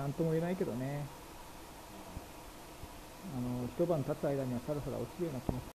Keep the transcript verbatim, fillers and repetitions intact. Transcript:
なんとも言えないけどね。あの一晩経つ間にはさらさら落ちるような気も